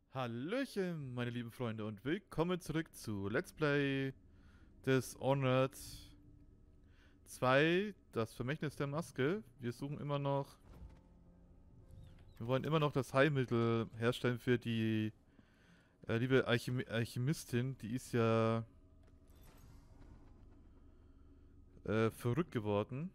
Hallöchen, meine lieben Freunde, und willkommen zurück zu Let's Play Dishonored 2, das Vermächtnis der Maske. Wir wollen immer noch das Heilmittel herstellen für die liebe Alchemistin. Die ist ja verrückt geworden.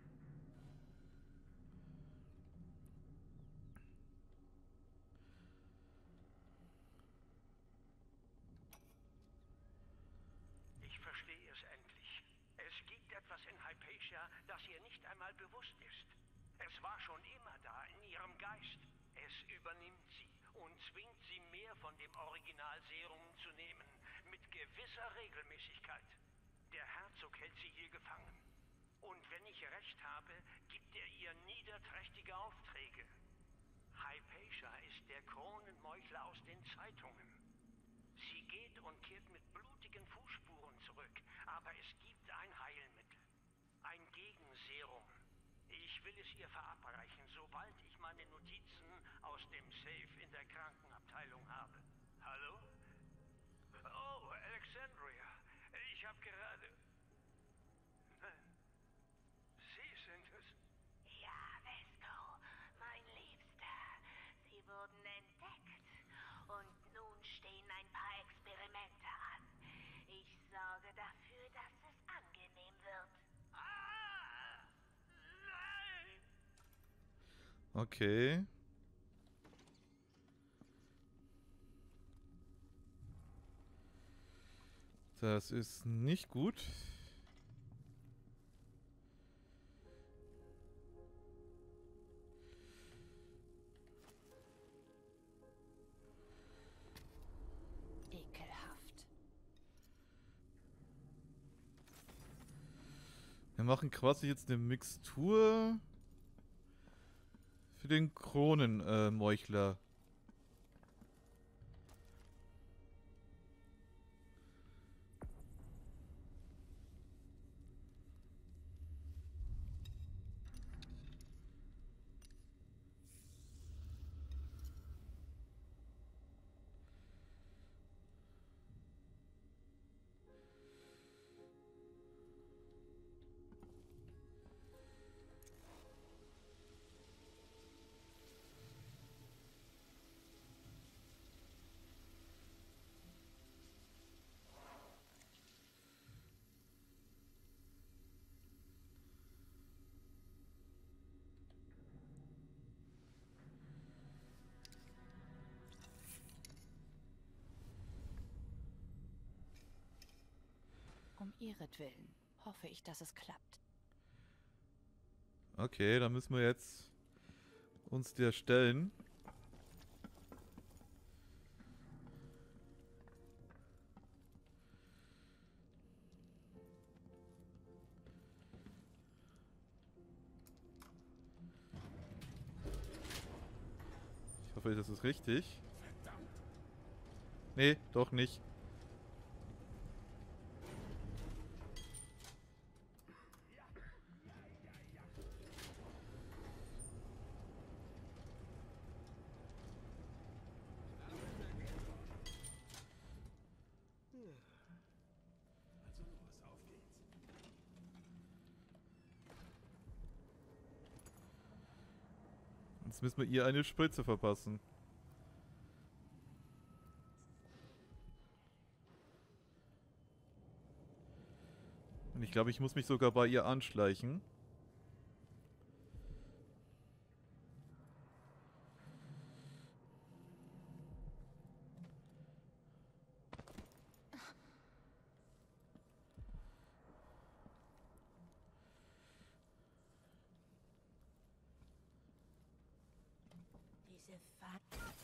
Ich verstehe es endlich. Es gibt etwas in Hypatia, das ihr nicht einmal bewusst ist. Es war schon immer da, in ihrem Geist. Es übernimmt sie und zwingt sie, mehr von dem Originalserum zu nehmen, mit gewisser Regelmäßigkeit. Der Herzog hält sie hier gefangen. Und wenn ich recht habe, gibt er ihr niederträchtige Aufträge. Hypatia ist der Kronenmeuchler aus den Zeitungen. Sie geht und kehrt mit blutigen Fußspuren zurück, aber es gibt ein Heilmittel. Ein Gegenserum. Ich will es ihr verabreichen, sobald ich meine Notizen aus dem Safe in der Krankenabteilung habe. Hallo? Oh, Alexandria. Ich habe gerade... Nein, Sie sind es. Ja, Vesco, mein Liebster. Sie wurden entdeckt. Und nun stehen ein paar Experimente an. Ich sorge dafür, dass es angenehm wird. Ah! Nein! Okay. Das ist nicht gut. Ekelhaft. Wir machen quasi jetzt eine Mixtur für den Kronenmeuchler. Um ihretwillen hoffe ich, dass es klappt. Okay, dann müssen wir jetzt uns der stellen. Ich hoffe, das ist richtig. Nee, doch nicht. Also los, auf geht's. Jetzt müssen wir ihr eine Spritze verpassen. Und ich glaube, ich muss mich sogar bei ihr anschleichen. Diese Fa...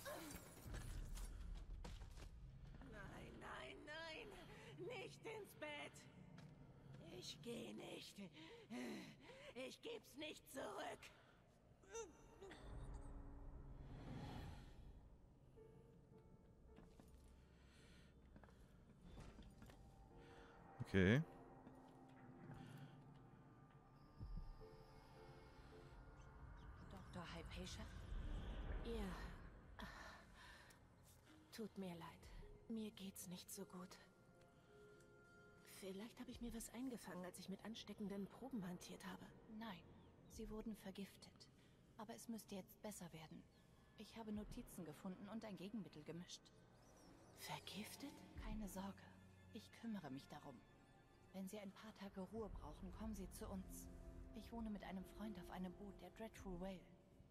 Nein, nein, nein! Nicht ins Bett! Ich gehe nicht. Ich geb's nicht zurück. Okay. Dr. Hypatia? Ihr Tut mir leid. Mir geht's nicht so gut. Vielleicht habe ich mir was eingefangen, als ich mit ansteckenden Proben hantiert habe. Nein, sie wurden vergiftet. Aber es müsste jetzt besser werden. Ich habe Notizen gefunden und ein Gegenmittel gemischt. Vergiftet? Keine Sorge, ich kümmere mich darum. Wenn Sie ein paar Tage Ruhe brauchen, kommen Sie zu uns. Ich wohne mit einem Freund auf einem Boot, der Dreadful Whale.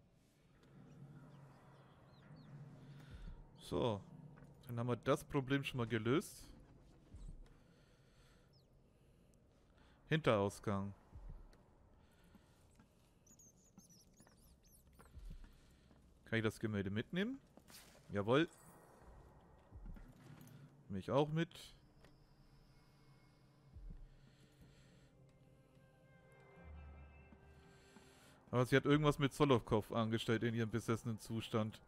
So, dann haben wir das Problem schon mal gelöst. Hinterausgang. Kann ich das Gemälde mitnehmen? Jawohl. Mich auch mit. Aber sie hat irgendwas mit Solovkov angestellt in ihrem besessenen Zustand.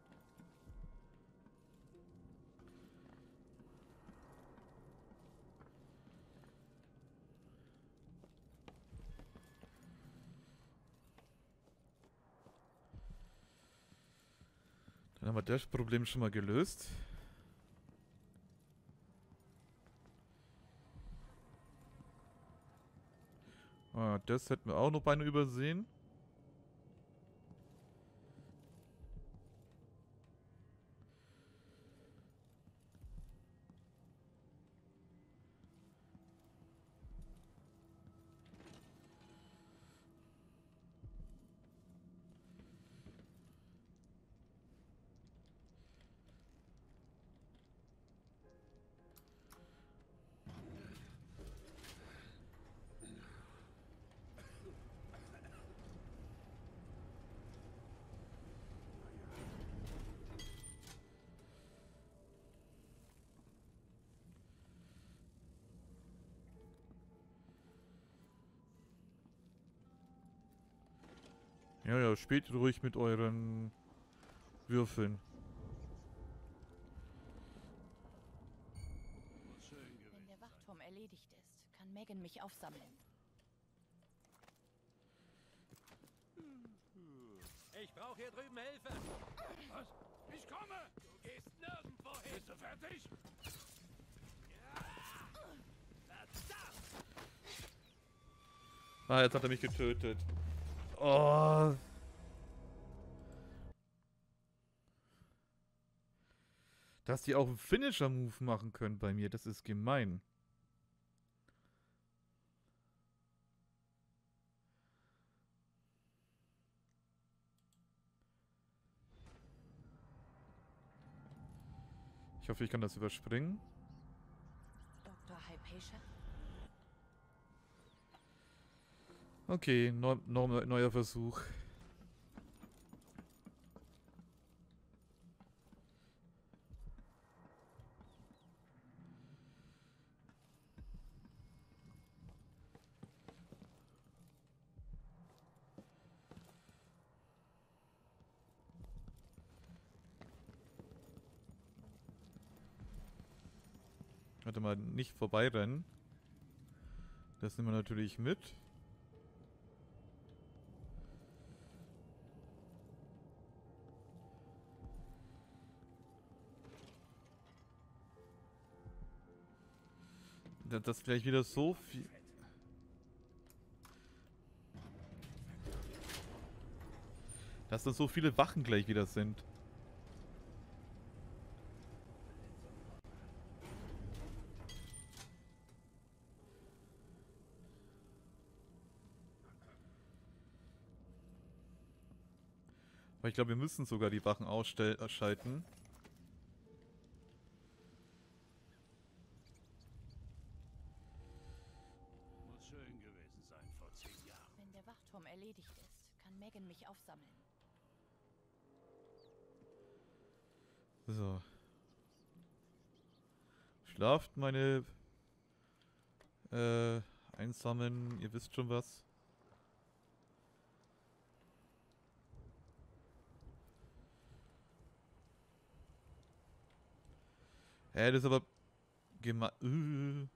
Dann haben wir das Problem schon mal gelöst. Ah, das hätten wir auch noch beinahe übersehen. Ja, ja, spielt ruhig mit euren Würfeln. Wenn der Wachturm erledigt ist, kann Megan mich aufsammeln. Ich brauche hier drüben Hilfe. Was? Ich komme. Du gehst nirgendwo hin. Bist du fertig? Ja. Verdammt. Ah, jetzt hat er mich getötet. Oh. Dass die auch einen Finisher-Move machen können bei mir, das ist gemein. Ich hoffe, ich kann das überspringen. Dr. Hypatia? Okay, neuer Versuch. Warte mal, nicht vorbeirennen. Das nehmen wir natürlich mit. Das gleich wieder so viel... Dass da so viele Wachen gleich wieder sind. Aber ich glaube, wir müssen sogar die Wachen ausschalten. Muss schön gewesen sein vor 10 Jahren. Wenn der Wachturm erledigt ist, kann Megan mich aufsammeln. So. Schlaft, meine Einsamen, ihr wisst schon was. Das ist aber gemein.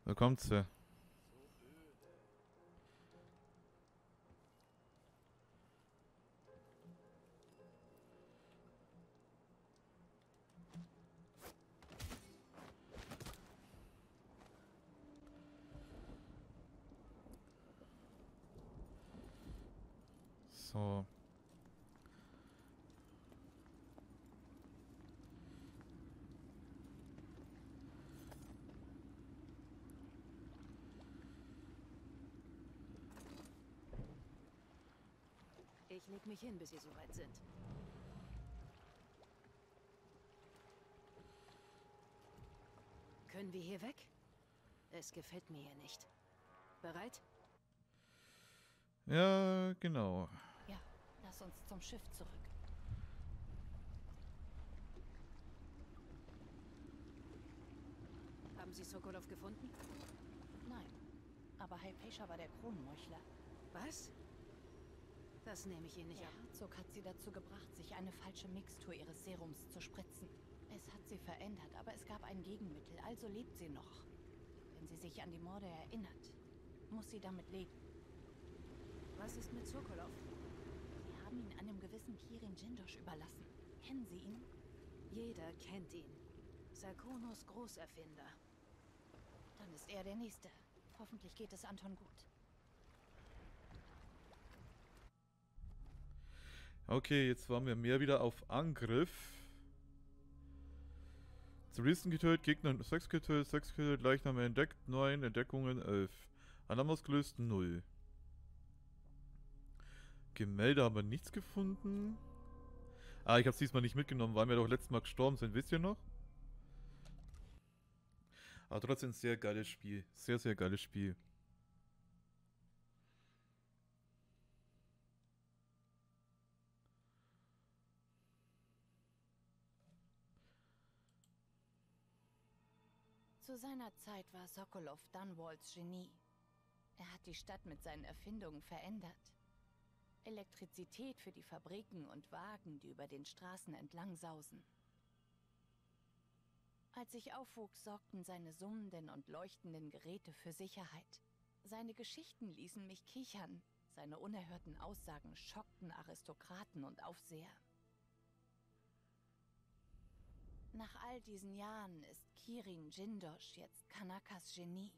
Da kommt sie. So. Ich leg mich hin, bis Sie soweit sind. Können wir hier weg? Es gefällt mir hier nicht. Bereit? Ja, genau. Ja, lass uns zum Schiff zurück. Haben Sie Sokolov gefunden? Nein, aber Hypatia war der Kronmeuchler. Was? Das nehme ich Ihnen nicht Der ab. Herzog hat sie dazu gebracht, sich eine falsche Mixtur ihres Serums zu spritzen. Es hat sie verändert, aber es gab ein Gegenmittel, also lebt sie noch. Wenn sie sich an die Morde erinnert, muss sie damit leben. Was ist mit Sokolov? Sie haben ihn einem gewissen Kirin Jindosh überlassen. Kennen Sie ihn? Jeder kennt ihn. Sarkonos Großerfinder. Dann ist er der Nächste. Hoffentlich geht es Anton gut. Okay, jetzt waren wir mehr wieder auf Angriff. Zivilisten getötet, Gegner 6 getötet, Leichname entdeckt, 9, Entdeckungen 11. Alarm ausgelöst, 0. Gemälde haben wir nichts gefunden. Ah, ich habe es diesmal nicht mitgenommen, weil wir doch letztes Mal gestorben sind, wisst ihr noch? Aber trotzdem ein sehr geiles Spiel. Sehr, sehr geiles Spiel. Zu seiner Zeit war Sokolov Dunwalls Genie. Er hat die Stadt mit seinen Erfindungen verändert. Elektrizität für die Fabriken und Wagen, die über den Straßen entlang sausen. Als ich aufwuchs, sorgten seine summenden und leuchtenden Geräte für Sicherheit. Seine Geschichten ließen mich kichern. Seine unerhörten Aussagen schockten Aristokraten und Aufseher. Nach all diesen Jahren ist Kirin Jindosh jetzt Kanakas Genie.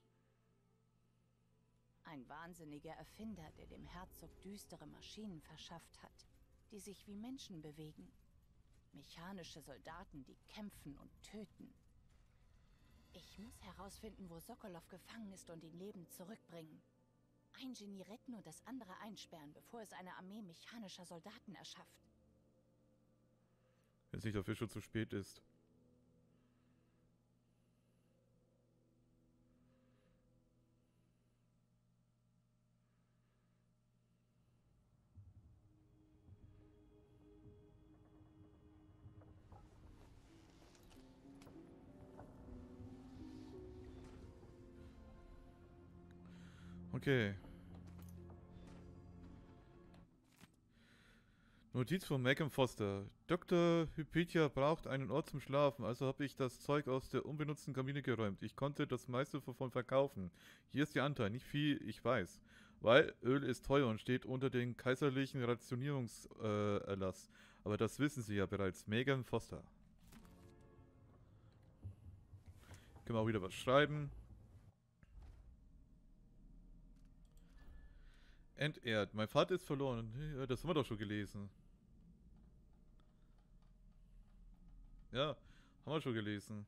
Ein wahnsinniger Erfinder, der dem Herzog düstere Maschinen verschafft hat, die sich wie Menschen bewegen. Mechanische Soldaten, die kämpfen und töten. Ich muss herausfinden, wo Sokolov gefangen ist und ihn lebend zurückbringen. Ein Genie retten und das andere einsperren, bevor es eine Armee mechanischer Soldaten erschafft. Wenn es nicht dafür schon zu spät ist. Okay. Notiz von Megan Foster. Dr. Hypatia braucht einen Ort zum Schlafen, also habe ich das Zeug aus der unbenutzten Kabine geräumt. Ich konnte das meiste davon verkaufen. Hier ist der Anteil, nicht viel, ich weiß. Weil Öl ist teuer und steht unter den kaiserlichen Rationierungserlass. Aber das wissen Sie ja bereits. Megan Foster. Können wir auch wieder was schreiben. Entehrt. Mein Vater ist verloren. Ja, das haben wir doch schon gelesen. Ja, haben wir schon gelesen.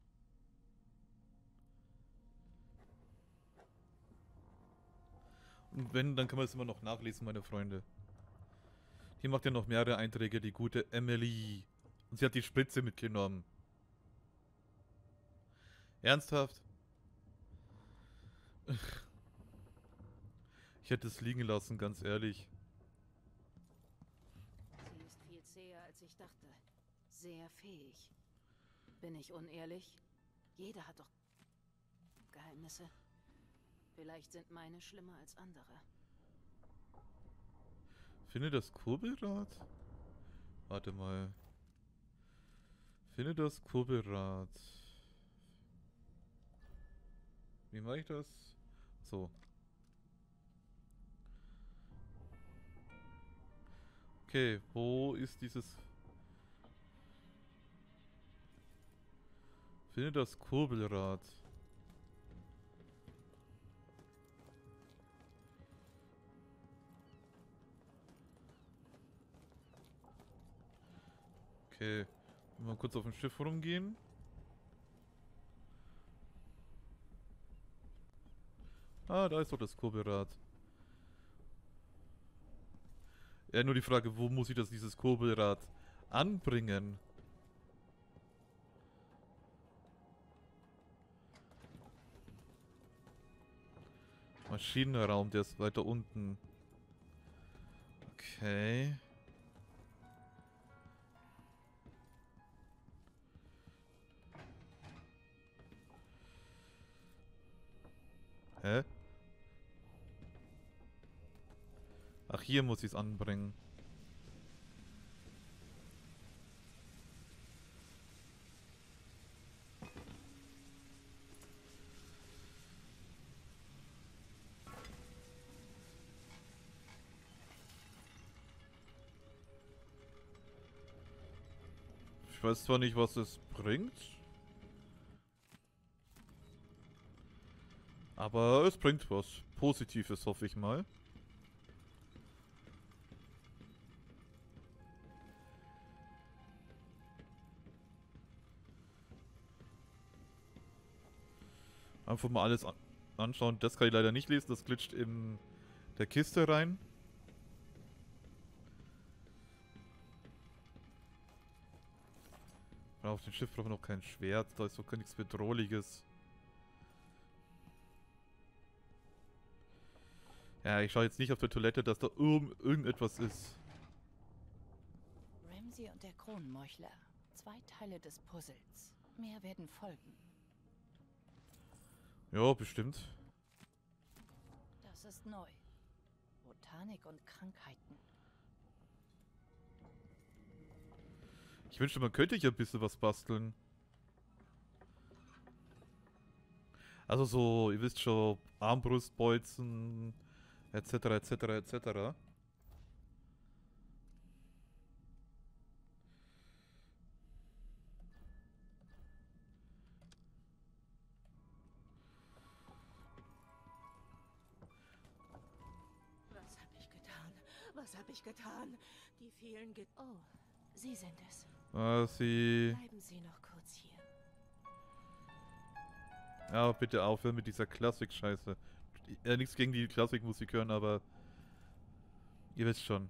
Und wenn, dann kann man es immer noch nachlesen, meine Freunde. Hier macht ja noch mehrere Einträge, die gute Emily. Und sie hat die Spritze mitgenommen. Ernsthaft? Ich hätte es liegen lassen, ganz ehrlich. Sie ist viel zäher, als ich dachte. Sehr fähig. Bin ich unehrlich? Jeder hat doch Geheimnisse. Vielleicht sind meine schlimmer als andere. Finde das Kurbelrad? Warte mal. Finde das Kurbelrad. Wie mache ich das? So. Okay, wo ist dieses... Finde das Kurbelrad. Okay. Mal kurz auf dem Schiff rumgehen. Ah, da ist doch das Kurbelrad. Ja, nur die Frage, wo muss ich dieses Kurbelrad anbringen? Maschinenraum, der ist weiter unten. Okay. Hä? Ach, hier muss ich es anbringen. Ich weiß zwar nicht, was es bringt. Aber es bringt was Positives, hoffe ich mal. Einfach mal alles anschauen. Das kann ich leider nicht lesen. Das glitscht in der Kiste rein. Auf dem Schiff brauchen wir noch kein Schwert. Da ist doch gar nichts Bedrohliches. Ja, ich schaue jetzt nicht auf der Toilette, dass da irgendetwas ist. Ramsay und der Kronenmeuchler. 2 Teile des Puzzles. Mehr werden folgen. Ja, bestimmt. Das ist neu. Botanik und Krankheiten. Ich wünschte, man könnte hier ein bisschen was basteln. Also so, ihr wisst schon, Armbrustbolzen, etc., etc., etc. Was habe ich getan? Was habe ich getan? Die vielen Oh, Sie sind es. Sie... Bleiben Sie noch kurz hier. Ja, bitte aufhören mit dieser Klassik-Scheiße. Nichts gegen die Klassikmusik hören, aber... Ihr wisst schon.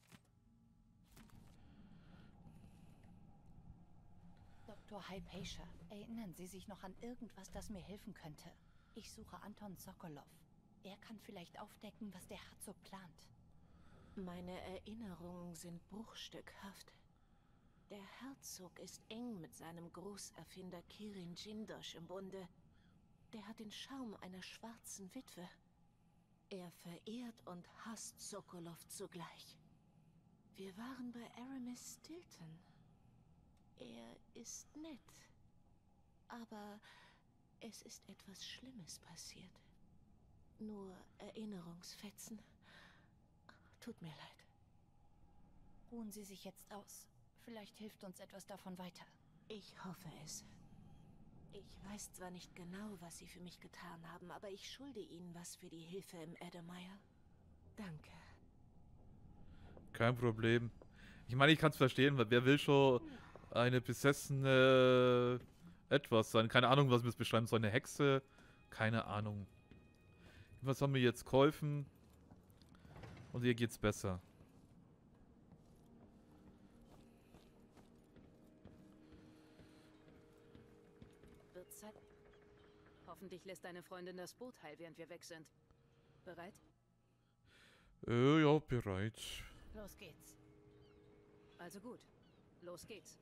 Dr. Hypatia, erinnern Sie sich noch an irgendwas, das mir helfen könnte? Ich suche Anton Sokolov. Er kann vielleicht aufdecken, was der Herzog plant. Meine Erinnerungen sind bruchstückhaft. Der Herzog ist eng mit seinem Großerfinder Kirin Jindosh im Bunde. Der hat den Charme einer schwarzen Witwe. Er verehrt und hasst Sokolov zugleich. Wir waren bei Aramis Stilton. Er ist nett. Aber es ist etwas Schlimmes passiert. Nur Erinnerungsfetzen. Tut mir leid. Ruhen Sie sich jetzt aus. Vielleicht hilft uns etwas davon weiter. Ich hoffe es. Ich weiß zwar nicht genau, was Sie für mich getan haben, aber ich schulde Ihnen was für die Hilfe im Edelmeyer. Danke. Kein Problem. Ich meine, ich kann es verstehen, weil wer will schon eine besessene etwas sein? Keine Ahnung, was wir es beschreiben soll. Eine Hexe? Keine Ahnung. Was haben wir jetzt geholfen? Und ihr geht's besser. Wird Zeit. Hoffentlich lässt deine Freundin das Boot heil, während wir weg sind. Bereit? Ja, bereit. Los geht's. Also gut. Los geht's.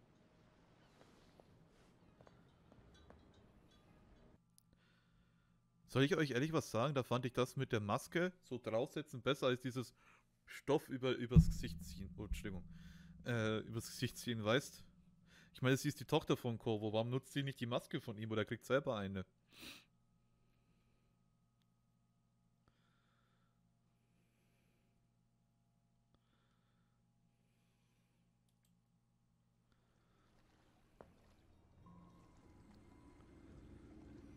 Soll ich euch ehrlich was sagen? Da fand ich das mit der Maske so draufsetzen besser als dieses Stoff übers Gesicht ziehen. Oh, Entschuldigung. Übers Gesicht ziehen, weißt? Ich meine, sie ist die Tochter von Corvo. Warum nutzt sie nicht die Maske von ihm oder kriegt selber eine?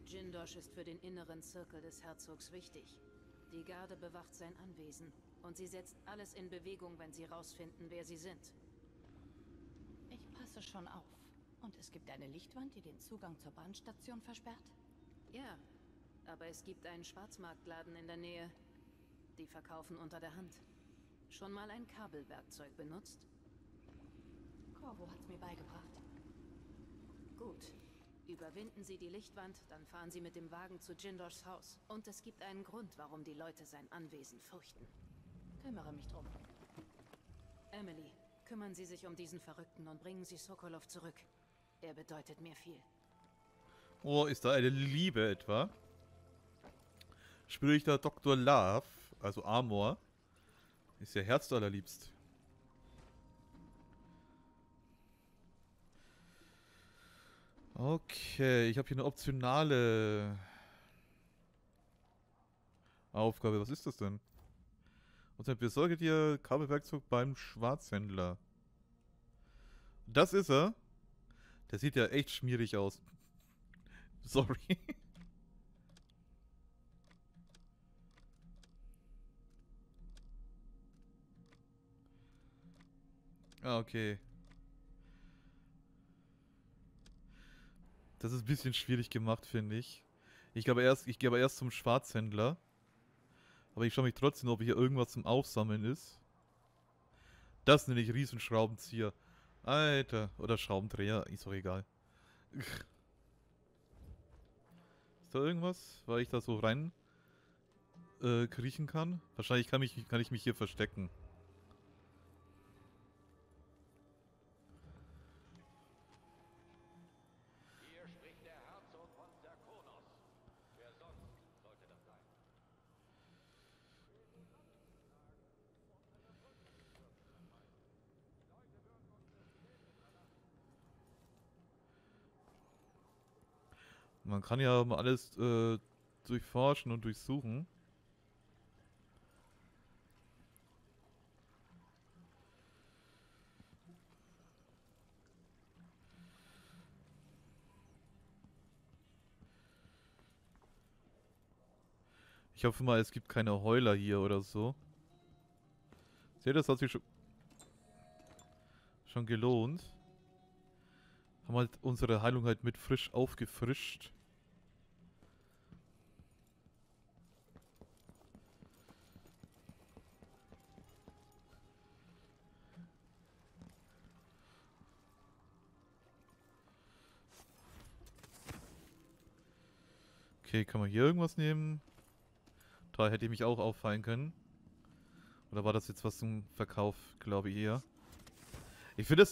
Jindosh ist für den inneren Zirkel des Herzogs wichtig. Die Garde bewacht sein Anwesen und sie setzt alles in Bewegung, wenn sie rausfinden, wer sie sind. Ich passe schon auf. Und es gibt eine Lichtwand, die den Zugang zur Bahnstation versperrt? Ja, aber es gibt einen Schwarzmarktladen in der Nähe. Die verkaufen unter der Hand. Schon mal ein Kabelwerkzeug benutzt? Corvo hat's mir beigebracht. Gut. Überwinden Sie die Lichtwand, dann fahren Sie mit dem Wagen zu Jindoshs Haus. Und es gibt einen Grund, warum die Leute sein Anwesen fürchten. Kümmere mich drum. Emily, kümmern Sie sich um diesen Verrückten und bringen Sie Sokolov zurück. Er bedeutet mir viel. Oh, ist da eine Liebe etwa? Spüre ich da Dr. Love, also Amor? Ist ja herzallerliebst. Okay, ich habe hier eine optionale Aufgabe. Was ist das denn? Und dann besorge dir Kabelwerkzeug beim Schwarzhändler. Das ist er. Der sieht ja echt schmierig aus. Sorry. Ah, okay. Das ist ein bisschen schwierig gemacht, finde ich. Ich gehe aber erst zum Schwarzhändler. Aber ich schaue mich trotzdem, ob hier irgendwas zum Aufsammeln ist. Das nenne ich Riesenschraubenzieher. Alter. Oder Schraubendreher. Ist doch egal. Ist da irgendwas, weil ich da so rein kriechen kann? Wahrscheinlich kann ich mich hier verstecken. Hier spricht der Herzog von Serkonos. Wer sonst sollte das sein? Man kann ja mal alles durchforschen und durchsuchen. Ich hoffe mal, es gibt keine Heuler hier oder so. Seht ihr, das hat sich schon gelohnt. Haben halt unsere Heilung halt mit frisch aufgefrischt. Okay, kann man hier irgendwas nehmen? Da hätte ich mich auch auffallen können. Oder war das jetzt was zum Verkauf, glaube ich eher. Ich finde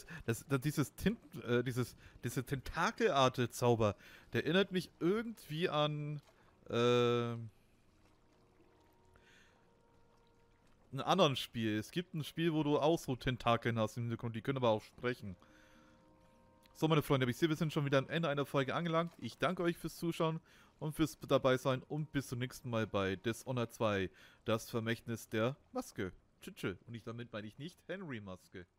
diese Tentakelarte-Zauber, der erinnert mich irgendwie an ein anderen Spiel. Es gibt ein Spiel, wo du auch so Tentakeln hast im Hintergrund, die können aber auch sprechen. So, meine Freunde, ich sehe, wir sind schon wieder am Ende einer Folge angelangt. Ich danke euch fürs Zuschauen und fürs dabei sein und bis zum nächsten Mal bei Dishonored 2, das Vermächtnis der Maske. Tschüss. Und damit meine ich nicht Henry Maske.